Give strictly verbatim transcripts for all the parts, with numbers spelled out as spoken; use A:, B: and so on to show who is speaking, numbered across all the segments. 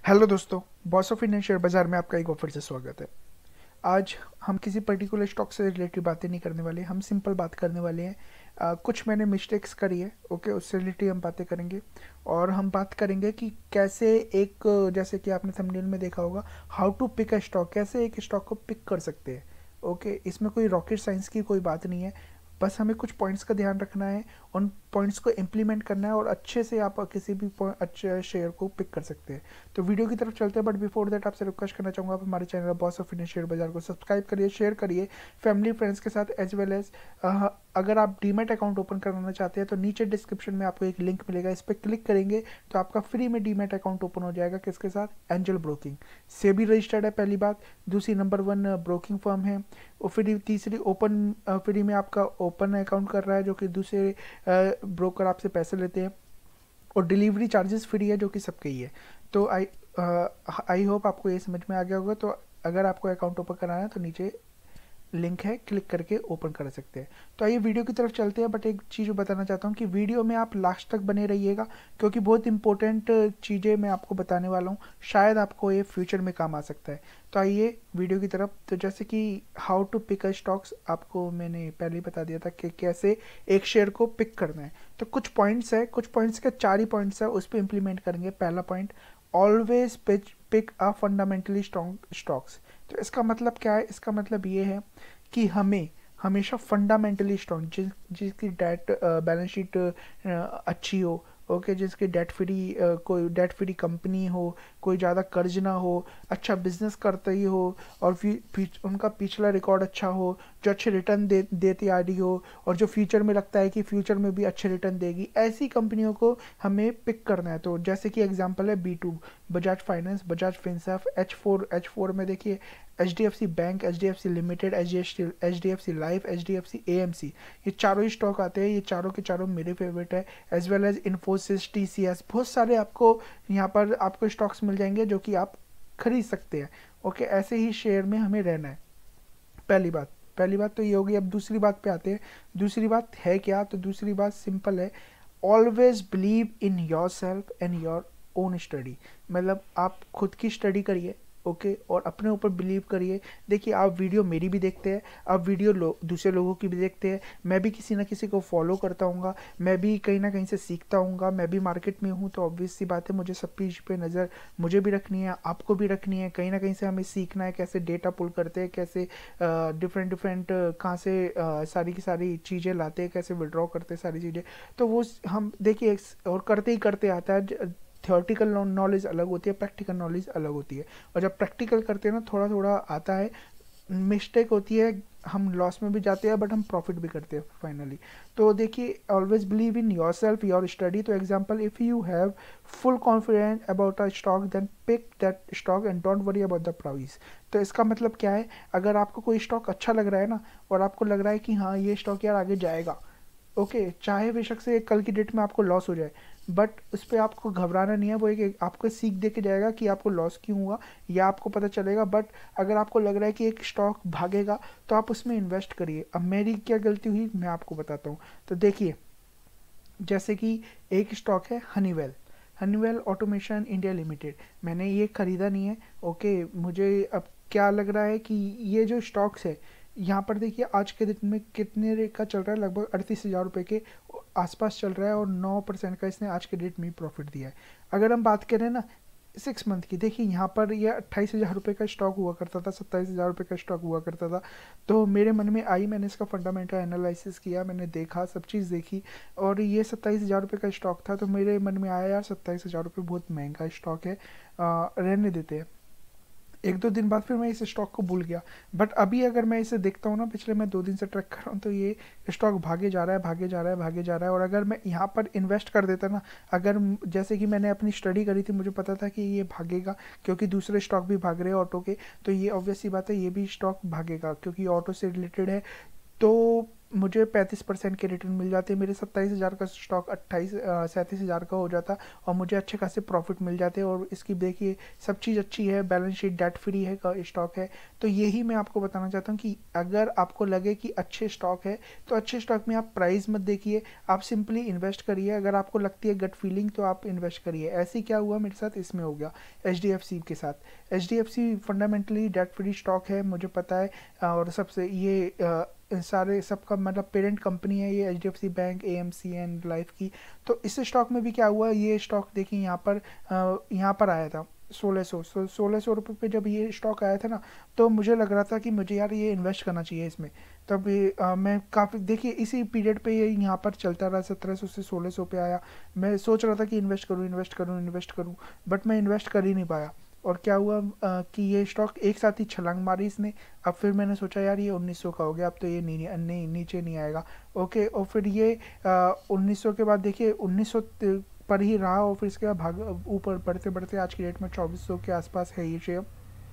A: Hello दोस्तों, boss of Indian share बाजार में आपका एक बार फिर से स्वागत है। आज हम किसी पर्टिकुलर स्टॉक से रिलेटेड बातें नहीं करने वाले, हम सिंपल बात करने वाले हैं। आ, कुछ मैंने मिस्टेक्स करी है, ओके, उससे रिलेटेड हम बातें करेंगे। और हम बात करेंगे कि कैसे एक, जैसे कि आपने थंबनेल में देखा होगा, how to pick a stock, कैसे एक स्टॉक को पिक कर सकते हैं। ओके, इसमें कोई रॉकेट साइंस की कोई बात नहीं है। बस हमें कुछ पॉइंट्स का ध्यान रखना है, उन पॉइंट्स को इम्प्लीमेंट करना है और अच्छे से आप किसी भी point- अच्छे शेयर को पिक कर सकते हैं। तो वीडियो की तरफ चलते हैं, बट बिफोर दैट आपसे रिक्वेस्ट करना चाहूँगा, आप हमारे channel boss of Indian share Bazaar को सब्सक्राइब करिए, शेयर करिए फैमिली फ्रेंड्स के साथ, एज वेल एज अगर आप डीमैट अकाउंट ओपन करवाना चाहते हैं तो नीचे डिस्क्रिप्शन में आपको एक लिंक मिलेगा, इस पर क्लिक करेंगे तो आपका फ्री में डीमैट अकाउंट ओपन हो जाएगा। किसके साथ? एंजल ब्रोकिंग से भी रजिस्टर्ड है, पहली बात। दूसरी, नंबर वन ब्रोकिंग फर्म है। और फिर तीसरी, ओपन फ्री में आपका ओपन अकाउंट कर रहा है, जो कि दूसरे ब्रोकर आपसे पैसे लेते हैं। और डिलीवरी चार्जेस फ्री है, जो कि सबके ही है। तो आई आई होप आपको ये समझ में आ गया होगा। तो अगर आपको अकाउंट ओपन कराना है तो नीचे लिंक है, क्लिक करके ओपन कर सकते हैं। तो आइए वीडियो की तरफ चलते हैं, बट एक चीज़ बताना चाहता हूँ कि वीडियो में आप लास्ट तक बने रहिएगा, क्योंकि बहुत इंपॉर्टेंट चीज़ें मैं आपको बताने वाला हूँ, शायद आपको ये फ्यूचर में काम आ सकता है। तो आइए वीडियो की तरफ। तो जैसे कि how to pick a stocks आपको मैंने पहले ही बता दिया था कि कैसे एक शेयर को पिक करना है। तो कुछ पॉइंट्स है, कुछ पॉइंट्स के चार ही पॉइंट्स है, उस पर इंप्लीमेंट करेंगे। पहला point, always pick a fundamentally strong stocks. तो इसका मतलब क्या है? इसका मतलब ये है कि हमें हमेशा फंडामेंटली स्ट्रॉन्ग, जिस जिसकी डेट बैलेंस शीट अच्छी हो, ओके, जिसकी डेट फ्री, कोई डेट फ्री कंपनी हो, कोई ज़्यादा कर्ज ना हो, अच्छा बिजनेस करते ही हो, और फी, फी, उनका पिछला रिकॉर्ड अच्छा हो, जो अच्छे रिटर्न दे देती आ रही हो, और जो फ्यूचर में लगता है कि फ्यूचर में भी अच्छे रिटर्न देगी, ऐसी कंपनियों को हमें पिक करना है। तो जैसे कि एग्जांपल है B two, Bajaj finance, Bajaj Finserv. H four H four में देखिए, H D F C bank, H D F C limited, H D F C life, H D F C A M C, ये चारों ही stock आते हैं। ये चारों के चारों मेरे फेवरेट है। As well as Infosys, T C S, बहुत सारे आपको यहाँ पर आपको स्टॉक्स मिल जाएंगे जो कि आप खरीद सकते हैं। ओके, ऐसे ही शेयर में हमें रहना है। पहली बात पहली बात तो ये होगी। अब दूसरी बात पे आते हैं। दूसरी बात है क्या? तो दूसरी बात सिंपल है, always believe in yourself and your own study. मतलब आप खुद की स्टडी करिए, ओके, और अपने ऊपर बिलीव करिए। देखिए, आप वीडियो मेरी भी देखते हैं, आप वीडियो लो, दूसरे लोगों की भी देखते हैं, मैं भी किसी ना किसी को फॉलो करता हूँ, मैं भी कहीं ना कहीं से सीखता हूँ, मैं भी मार्केट में हूँ, तो ऑब्वियस सी बात है मुझे सब चीज़ पे नज़र मुझे भी रखनी है, आपको भी रखनी है। कहीं ना कहीं से हमें सीखना है कैसे डेटा पुल करते हैं, कैसे डिफरेंट डिफरेंट कहाँ से uh, सारी की सारी चीज़ें लाते हैं, कैसे विड्रॉ करते हैं सारी चीज़ें। तो वो हम देखिए, और करते ही करते आता है। थियोरटिकल नॉलेज अलग होती है, प्रैक्टिकल नॉलेज अलग होती है। और जब प्रैक्टिकल करते हैं ना, थोड़ा थोड़ा आता है, मिस्टेक होती है, हम लॉस में भी जाते हैं, बट हम प्रॉफिट भी करते हैं फाइनली। तो देखिए, always believe in yourself, your study. तो example, if you have full confidence about a stock, then pick that stock and don't worry about the price. तो इसका मतलब क्या है? अगर आपको कोई स्टॉक अच्छा लग रहा है ना, और आपको लग रहा है कि हाँ ये स्टॉक यार आगे जाएगा, ओके okay, चाहे बेशक से कल की डेट में आपको लॉस हो जाए, बट उस पर आपको घबराना नहीं है। वो एक, एक आपको सीख दे के जाएगा कि आपको लॉस क्यों हुआ, या आपको पता चलेगा। बट अगर आपको लग रहा है कि एक स्टॉक भागेगा, तो आप उसमें इन्वेस्ट करिए। अब मेरी क्या गलती हुई मैं आपको बताता हूँ। तो देखिए, जैसे कि एक स्टॉक है Honeywell, Honeywell automation India limited. मैंने ये खरीदा नहीं है, ओके। मुझे अब क्या लग रहा है कि ये जो स्टॉक्स है, यहाँ पर देखिए आज के दिन में कितने रे- का चल रहा है, लगभग अड़तीस हज़ार रुपये के आसपास चल रहा है, और नौ परसेंट का इसने आज के डेट में प्रॉफिट दिया है। अगर हम बात करें ना सिक्स मंथ की, देखिए यहाँ पर ये अट्ठाईस हज़ार रुपये का स्टॉक हुआ करता था, सत्ताईस हज़ार रुपये का स्टॉक हुआ करता था। तो मेरे मन में आई, मैंने इसका फंडामेंटल एनालिसिस किया, मैंने देखा, सब चीज़ देखी, और ये सत्ताईस हज़ार रुपये का स्टॉक था। तो मेरे मन में आया यार, सत्ताईस हज़ार रुपये बहुत महंगा स्टॉक है, आ, रहने देते हैं। एक दो दिन बाद फिर मैं इस स्टॉक को भूल गया। बट अभी अगर मैं इसे देखता हूँ ना, पिछले मैं दो दिन से ट्रैक कर रहा हूँ, तो ये स्टॉक भागे जा रहा है, भागे जा रहा है, भागे जा रहा है। और अगर मैं यहाँ पर इन्वेस्ट कर देता ना, अगर जैसे कि मैंने अपनी स्टडी करी थी, मुझे पता था कि ये भागेगा, क्योंकि दूसरे स्टॉक भी भाग रहे हैं ऑटो के, तो ये ऑब्वियस सी बात है ये भी स्टॉक भागेगा, क्योंकि ऑटो से रिलेटेड है। तो मुझे पैंतीस परसेंट के रिटर्न मिल जाते, मेरे सत्ताईस हज़ार का स्टॉक अट्ठाईस सैंतीस हज़ार का हो जाता और मुझे अच्छे खासे प्रॉफिट मिल जाते। और इसकी देखिए सब चीज़ अच्छी है, बैलेंस शीट डेट फ्री है का स्टॉक है। तो यही मैं आपको बताना चाहता हूँ कि अगर आपको लगे कि अच्छे स्टॉक है तो अच्छे स्टॉक में आप प्राइस मत देखिए, आप सिंपली इन्वेस्ट करिए। अगर आपको लगती है गट फीलिंग तो आप इन्वेस्ट करिए। ऐसे क्या हुआ मेरे साथ, इसमें हो गया एच डी एफ सी के साथ। H D F C fundamentally debt free stock है, मुझे पता है। और सबसे ये अ, सारे सबका मतलब पेरेंट कंपनी है ये, H D F C bank, A M C and life की। तो इस स्टॉक में भी क्या हुआ, ये स्टॉक देखिए यहाँ पर अ, यहाँ पर आया था सोलह सौ सोलह सौ रुपये पे जब ये स्टॉक आया था ना, तो मुझे लग रहा था कि मुझे यार ये इन्वेस्ट करना चाहिए इसमें। तब ये अ, मैं काफ़ी देखिए इसी पीरियड पे ये यहाँ पर चलता रहा, सत्रह सौ से सोलह सौ पे आया। मैं सोच रहा था कि इन्वेस्ट करूँ इन्वेस्ट करूँ इन्वेस्ट करूँ, बट मैं इन्वेस्ट कर ही नहीं पाया। और क्या हुआ अ, कि ये स्टॉक एक साथ ही छलांग मारी इसने। अब फिर मैंने सोचा यार ये उन्नीस सौ का हो गया, अब तो ये नहीं नहीं नीचे नहीं आएगा। ओके, और फिर ये उन्नीस सौ के बाद देखिए उन्नीस सौ पर ही रहा, और फिर इसके बाद भाग ऊपर बढ़ते बढ़ते आज की डेट में चौबीस सौ के आसपास है ये शेयर।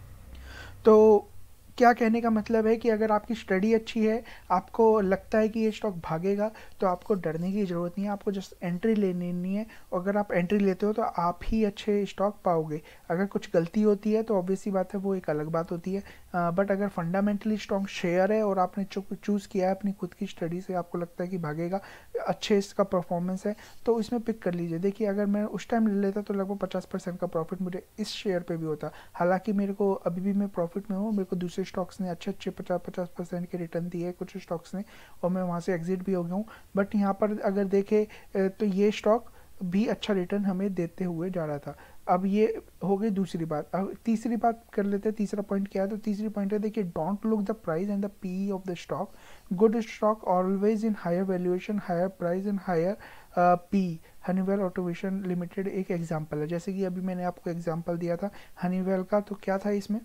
A: तो क्या कहने का मतलब है कि अगर आपकी स्टडी अच्छी है, आपको लगता है कि ये स्टॉक भागेगा, तो आपको डरने की ज़रूरत नहीं है, आपको जस्ट एंट्री लेनी नहीं है। और अगर आप एंट्री लेते हो तो आप ही अच्छे स्टॉक पाओगे। अगर कुछ गलती होती है तो ऑब्वियसली बात है वो एक अलग बात होती है, बट अगर फंडामेंटली स्ट्रॉन्ग शेयर है और आपने चूज़ किया है अपनी खुद की स्टडी से, आपको लगता है कि भागेगा, अच्छे इसका परफॉर्मेंस है, तो इसमें पिक कर लीजिए। देखिए अगर मैं उस टाइम ले लेता तो लगभग पचास परसेंट का प्रॉफिट मुझे इस शेयर पे भी होता। हालांकि मेरे को अभी भी मैं प्रॉफिट में हूँ, मेरे को दूसरे स्टॉक्स ने अच्छे अच्छे पचास पचास परसेंट के रिटर्न दिए कुछ स्टॉक्स ने, और मैं वहाँ से एग्जिट भी हो गया हूँ। बट यहाँ पर अगर देखें तो ये स्टॉक भी अच्छा रिटर्न हमें देते हुए जा रहा था। अब ये हो गई दूसरी बात। अब तीसरी बात कर लेते हैं, तीसरा पॉइंट क्या है, तो तीसरी पॉइंट है देखिए, don't look the price and the P of the stock, good stock always in higher valuation, higher price and higher P. Honeywell automation limited एक एग्जांपल है, जैसे कि अभी मैंने आपको एग्जांपल दिया था हनीवेल का, तो क्या था इसमें,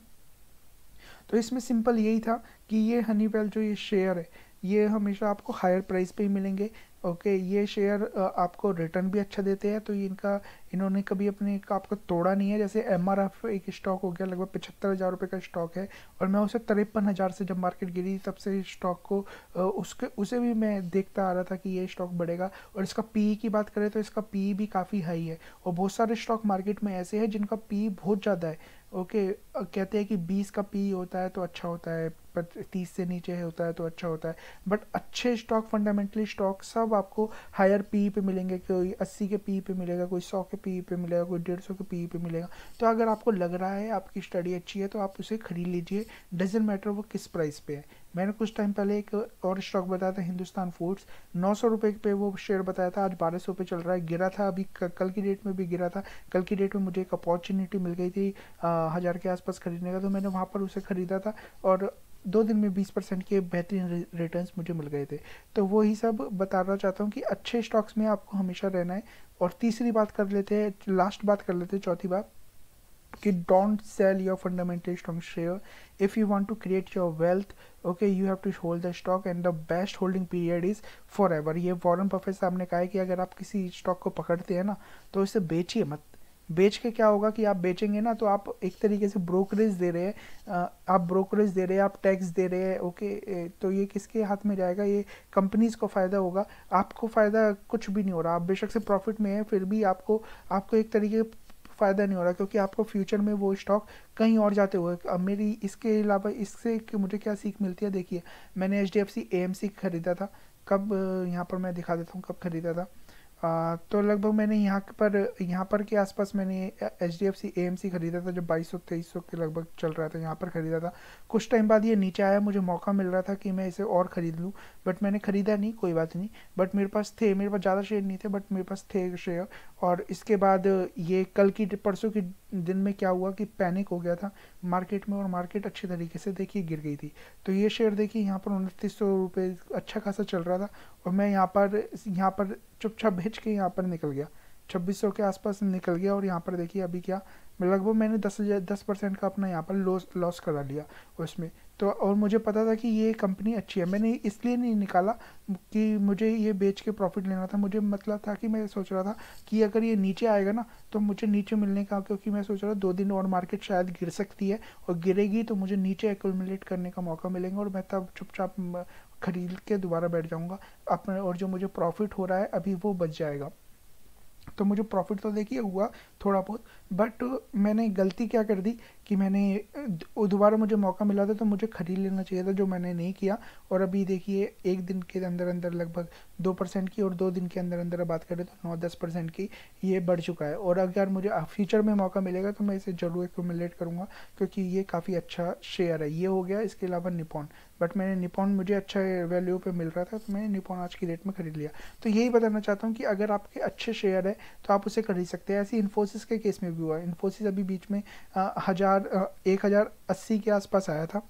A: तो इसमें सिंपल यही था कि ये हनीवेल जो ये शेयर है ये हमेशा आपको हायर प्राइस पे ही मिलेंगे। ओके, ये शेयर आपको रिटर्न भी अच्छा देते हैं, तो ये इनका इन्होंने कभी अपने आपको तोड़ा नहीं है। जैसे एम आर एफ एक स्टॉक हो गया, लगभग पचहत्तर हज़ार रुपये का स्टॉक है, और मैं उसे तिरपन हज़ार से जब मार्केट गिरी तब से स्टॉक को उसके उसे भी मैं देखता आ रहा था कि ये स्टॉक बढ़ेगा। और इसका पी की बात करें तो इसका पी भी काफ़ी हाई है, और बहुत सारे स्टॉक मार्केट में ऐसे हैं जिनका पी बहुत ज़्यादा है। ओके, कहते हैं कि बीस का पी होता है तो अच्छा होता है, पर तीस से नीचे होता है तो अच्छा होता है। बट अच्छे स्टॉक, फंडामेंटली स्टॉक सब आपको हायर पी पे मिलेंगे, कोई अस्सी के पी पे मिलेगा, कोई सौ के पी पे मिलेगा, कोई डेढ़ सौ के पी पे मिलेगा। तो अगर आपको लग रहा है आपकी स्टडी अच्छी है तो आप उसे खरीद लीजिए, डजेंट मैटर वो किस प्राइस पे है। मैंने कुछ टाइम पहले एक और स्टॉक बताया था हिंदुस्तान फूड्स, नौ सौ रुपये पे वो शेयर बताया था, आज बारह सौ पे चल रहा है, गिरा था अभी कल की डेट में भी गिरा था। कल की डेट में मुझे एक अपॉर्चुनिटी मिल गई थी हज़ार के आसपास खरीदने का, तो मैंने वहाँ पर उसे ख़रीदा था, और दो दिन में बीस परसेंट के बेहतरीन रिटर्न्स मुझे मिल गए थे। तो वही सब बताना चाहता हूँ कि अच्छे स्टॉक्स में आपको हमेशा रहना है। और तीसरी बात कर लेते हैं, लास्ट बात कर लेते हैं, चौथी बात, कि don't sell your fundamental strong share if you want to create your wealth. Okay, you have to hold the stock and the best holding period is forever. ये वॉरेन बफेट साहब ने कहा है कि अगर आप किसी स्टॉक को पकड़ते हैं ना तो इसे बेचिए मत। बेच के क्या होगा कि आप बेचेंगे ना तो आप एक तरीके से ब्रोकरेज दे रहे हैं, आप ब्रोकरेज दे रहे हैं, आप टैक्स दे रहे हैं। ओके, तो ये किसके हाथ में जाएगा, ये कंपनीज को फ़ायदा होगा, आपको फ़ायदा कुछ भी नहीं हो रहा। आप बेशक से प्रॉफिट में है फिर भी आपको आपको एक तरीके फ़ायदा नहीं हो रहा, क्योंकि आपको फ्यूचर में वो स्टॉक कहीं और जाते हुए। अब मेरी इसके अलावा इससे मुझे क्या सीख मिलती है, देखिए मैंने H D F C A M C खरीदा था, कब यहाँ पर मैं दिखा देता हूँ कब खरीदा था। आ, तो लगभग मैंने यहाँ पर यहाँ पर के आसपास मैंने H D F C A M C खरीदा था, जब बाईस सौ तेईस सौ के लगभग चल रहा था, यहाँ पर ख़रीदा था। कुछ टाइम बाद ये नीचे आया, मुझे मौका मिल रहा था कि मैं इसे और ख़रीद लूँ, बट मैंने ख़रीदा नहीं, कोई बात नहीं। बट मेरे पास थे, मेरे पास ज़्यादा शेयर नहीं थे, बट मेरे पास थे शेयर। और इसके बाद ये कल की परसों के दिन में क्या हुआ कि पैनिक हो गया था मार्केट में, और मार्केट अच्छी तरीके से देखिए गिर गई थी। तो ये शेयर देखिए यहाँ पर उनतीस सौ रुपये अच्छा खासा चल रहा था, और मैं यहाँ पर यहाँ पर चुपचाप बेच के यहाँ पर निकल गया, छब्बीस सौ के आसपास निकल गया। और यहाँ पर देखिए अभी क्या, लगभग मैंने दस हज़ार दस परसेंट का अपना यहाँ पर लॉस लॉस करा लिया उसमें। तो और मुझे पता था कि ये कंपनी अच्छी है, मैंने इसलिए नहीं निकाला कि मुझे ये बेच के प्रॉफिट लेना था, मुझे मतलब था कि मैं सोच रहा था कि अगर ये नीचे आएगा ना तो मुझे नीचे मिलने का, क्योंकि मैं सोच रहा था दो दिन और मार्केट शायद गिर सकती है, और गिरेगी तो मुझे नीचे एक्यूमुलेट करने का मौका मिलेगा और मैं तब चुपचाप म, खरीद के दोबारा बैठ जाऊँगा अपने, और जो मुझे प्रॉफिट हो रहा है अभी वो बच जाएगा। तो मुझे प्रॉफिट तो देखिए हुआ थोड़ा बहुत, बट मैंने गलती क्या कर दी कि मैंने द- दोबारा मुझे मौका मिला था तो मुझे खरीद लेना चाहिए था, जो मैंने नहीं किया। और अभी देखिए एक दिन के अंदर अंदर लगभग दो परसेंट की, और दो दिन के अंदर अंदर बात करें तो नौ दस परसेंट की ये बढ़ चुका है। और अगर मुझे फ्यूचर में मौका मिलेगा तो मैं इसे जरूर एक्यूमुलेट करूँगा, क्योंकि ये काफ़ी अच्छा शेयर है। ये हो गया, इसके अलावा निपॉन, बट मैंने निपॉन मुझे अच्छा वैल्यू पे मिल रहा था तो मैंने निपॉन आज की डेट में खरीद लिया। तो यही बताना चाहता हूँ कि अगर आपके अच्छे शेयर है तो आप उसे खरीद सकते हैं। ऐसे इन्फोसिस के केस में भी हुआ है। इन्फोसिस अभी बीच में अ, हजार अ, एक हज़ार अस्सी के आसपास आया था।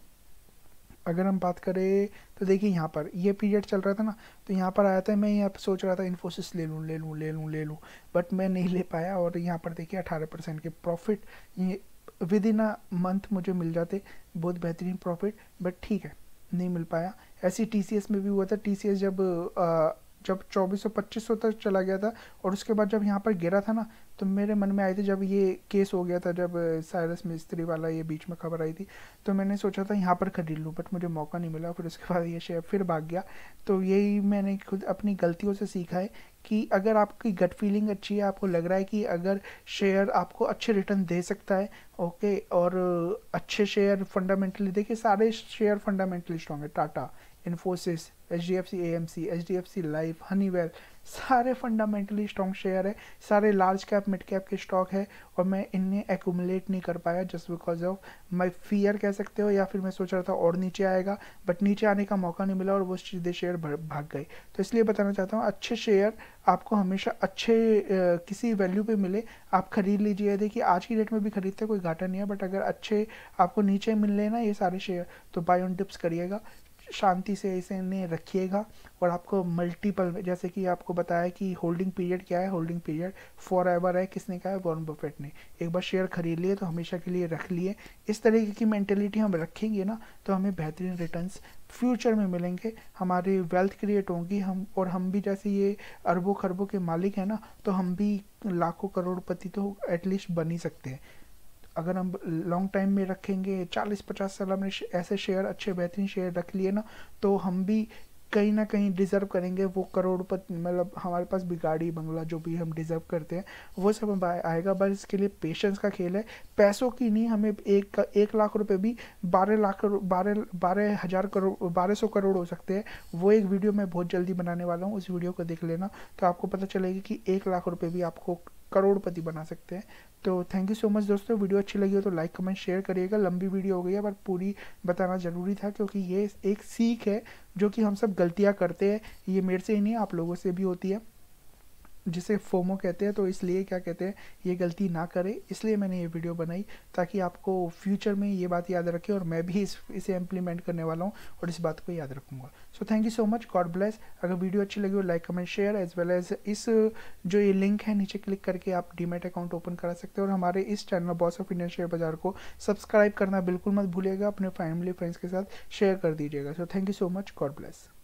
A: अगर हम बात करें तो देखिए यहाँ पर ये पीरियड चल रहा था ना, तो यहाँ पर आया था, मैं यहाँ पर सोच रहा था इन्फोसिस ले लूँ ले लूँ ले लूँ ले लूँ, बट मैं नहीं ले पाया। और यहाँ पर देखिए अठारह परसेंट के प्रॉफिट ये विद इन अ मंथ मुझे मिल जाते, बहुत बेहतरीन प्रॉफिट, बट ठीक है नहीं मिल पाया। ऐसी टी सी एस में भी हुआ था। टी सी एस जब अ, जब चौबीस सौ पच्चीस सौ तक चला गया था, और उसके बाद जब यहाँ पर गिरा था ना, तो मेरे मन में आए थे जब ये केस हो गया था, जब अ, साइरस मिस्त्री वाला ये बीच में खबर आई थी, तो मैंने सोचा था यहाँ पर खरीद लूँ, बट मुझे मौका नहीं मिला। फिर उसके बाद ये शेयर फिर भाग गया। तो यही मैंने खुद अपनी गलतियों से सीखा है कि अगर आपकी गट फीलिंग अच्छी है, आपको लग रहा है कि अगर शेयर आपको अच्छे रिटर्न दे सकता है, ओके, और अच्छे शेयर फंडामेंटली, देखिए सारे शेयर फंडामेंटली स्ट्रॉन्ग है। Tata, Infosys, H D F C A M C, H D F C life, Honeywell, सारे फंडामेंटली स्ट्रॉन्ग शेयर है, सारे लार्ज कैप मिड कैप के स्टॉक है, और मैं इन्हें एक्यूमुलेट नहीं कर पाया just because of my fear कह सकते हो, या फिर मैं सोच रहा था और नीचे आएगा, बट नीचे आने का मौका नहीं मिला और वो सीधे शेयर भाग गए। तो इसलिए बताना चाहता हूँ, अच्छे शेयर आपको हमेशा अच्छे अ, किसी वैल्यू पे मिले आप खरीद लीजिए। देखिए आज की डेट में भी खरीदते कोई घाटा नहीं है, बट अगर अच्छे आपको नीचे मिल रहे ना ये सारे शेयर, तो बाय ऑन डिप्स करिएगा, शांति से इसे इन्हें रखिएगा। और आपको मल्टीपल, जैसे कि आपको बताया कि होल्डिंग पीरियड क्या है, होल्डिंग पीरियड फॉर एवर है। किसने कहा है? वॉरेन बफेट ने। एक बार शेयर खरीद लिए तो हमेशा के लिए रख लिए। इस तरीके की मेंटेलिटी हम रखेंगे ना तो हमें बेहतरीन रिटर्न्स फ्यूचर में मिलेंगे, हमारी वेल्थ क्रिएट होगी, हम और हम भी जैसे ये अरबों खरबों के मालिक हैं ना, तो हम भी लाखों करोड़पति तो एटलीस्ट बन ही सकते हैं। अगर हम लॉन्ग टाइम में रखेंगे, चालीस पचास साल हमने ऐसे शेयर, अच्छे बेहतरीन शेयर रख लिए ना, तो हम भी कहीं ना कहीं डिजर्व करेंगे वो करोड़पति, मतलब हमारे पास भी गाड़ी बंगला जो भी हम डिजर्व करते हैं वो सब हम आएगा। बस इसके लिए पेशेंस का खेल है, पैसों की नहीं। हमें एक एक लाख रुपए भी बारह लाख करोड़, बारह बारह हजार करोड़, बारह सौ करोड़ हो सकते हैं। वो एक वीडियो मैं बहुत जल्दी बनाने वाला हूँ, उस वीडियो को देख लेना तो आपको पता चलेगा कि एक लाख रुपए भी आपको करोड़पति बना सकते हैं। तो थैंक यू सो मच दोस्तों, वीडियो अच्छी लगी हो तो लाइक कमेंट शेयर करिएगा। लंबी वीडियो हो गई है पर पूरी बताना ज़रूरी था, क्योंकि ये एक सीख है जो कि हम सब गलतियाँ करते हैं। ये मेरे से ही नहीं, आप लोगों से भी होती है, जिसे फोमो कहते हैं। तो इसलिए क्या कहते हैं, ये गलती ना करें, इसलिए मैंने ये वीडियो बनाई ताकि आपको फ्यूचर में ये बात याद रखे, और मैं भी इस इसे इम्प्लीमेंट करने वाला हूँ और इस बात को याद रखूँगा। So thank you so much, God bless. अगर वीडियो अच्छी लगी हो like comment share, as well as इस जो ये लिंक है नीचे क्लिक करके आप डीमैट अकाउंट ओपन करा सकते हैं, और हमारे इस channel boss of Indian share Bazaar को सब्सक्राइब करना बिल्कुल मत भूलिएगा, अपने फैमिली फ्रेंड्स के साथ शेयर कर दीजिएगा। So thank you so much, God bless.